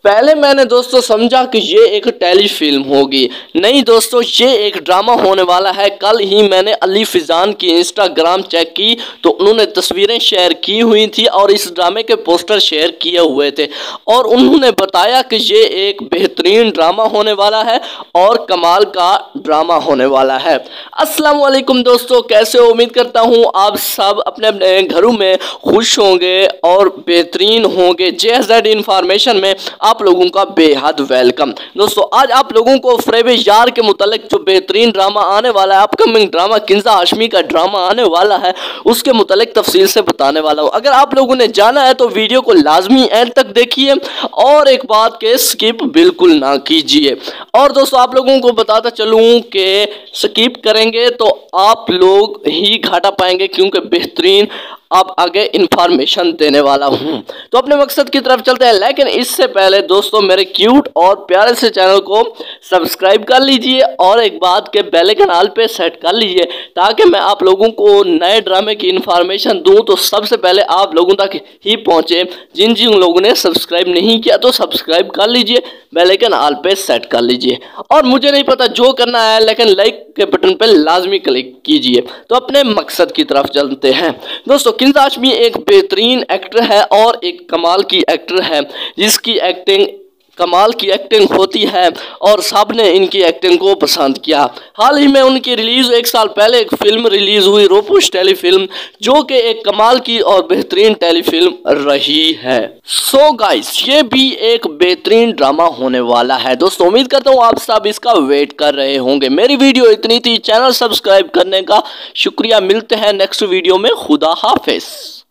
पहले मैंने दोस्तों समझा कि ये एक टेली फिल्म होगी। नहीं दोस्तों, ये एक ड्रामा होने वाला है। कल ही मैंने अली फिजान की इंस्टाग्राम चेक की तो उन्होंने तस्वीरें शेयर की हुई थी और इस ड्रामे के पोस्टर शेयर किए हुए थे और उन्होंने बताया कि ये एक बेहतरीन ड्रामा होने वाला है और कमाल का ड्रामा होने वाला है। अस्सलाम वालेकुम दोस्तों, कैसे हो? उम्मीद करता हूँ आप सब अपने अपने घरों में खुश होंगे और बेहतरीन होंगे। JZ इन्फॉर्मेशन में आप लोगों का बेहद वेलकम। दोस्तों आज आप लोगों को फरेब यार के मुतालिक जो बेहतरीन ड्रामा आने वाला है, अपकमिंग ड्रामा किंजा हाशमी का ड्रामा आने वाला है, उसके मुतालिक तफसील से बताने वाला हूँ। अगर आप लोगों ने जाना है तो वीडियो को लाजमी एंड तक देखिए और एक बात के स्किप बिल्कुल ना कीजिए। और दोस्तों आप लोगों को बताता चलूँ कि स्किप करेंगे तो आप लोग ही घाटा पाएंगे, क्योंकि बेहतरीन आप आगे इंफॉर्मेशन देने वाला हूं। तो अपने मकसद की तरफ चलते हैं, लेकिन इससे पहले दोस्तों मेरे क्यूट और प्यारे से चैनल को सब्सक्राइब कर लीजिए और एक बात के बेल आइकन ऑल पे सेट कर लीजिए ताकि मैं आप लोगों को नए ड्रामे की इंफॉर्मेशन दूं तो सबसे पहले आप लोगों तक ही पहुंचे। जिन जिन लोगों ने सब्सक्राइब नहीं किया तो सब्सक्राइब कर लीजिए, बेल आइकन ऑल पे सेट कर लीजिए और मुझे नहीं पता जो करना है, लेकिन लाइक के बटन पे लाजमी क्लिक कीजिए। तो अपने मकसद की तरफ चलते हैं। दोस्तों किंजा हाशमी एक बेहतरीन एक्टर है और एक कमाल की एक्टर है, जिसकी एक्टिंग कमाल की एक्टिंग होती है और सब ने इनकी एक्टिंग को पसंद किया। हाल ही में उनकी रिलीज एक साल पहले एक फिल्म रिलीज हुई, रोपुश टेलीफिल्म, जो कि एक कमाल की और बेहतरीन टेलीफिल्म रही है। सो गाइस ये भी एक बेहतरीन ड्रामा होने वाला है। दोस्तों उम्मीद करता हूँ आप सब इसका वेट कर रहे होंगे। मेरी वीडियो इतनी थी, चैनल सब्सक्राइब करने का शुक्रिया। मिलते हैं नेक्स्ट वीडियो में। खुदा हाफिज।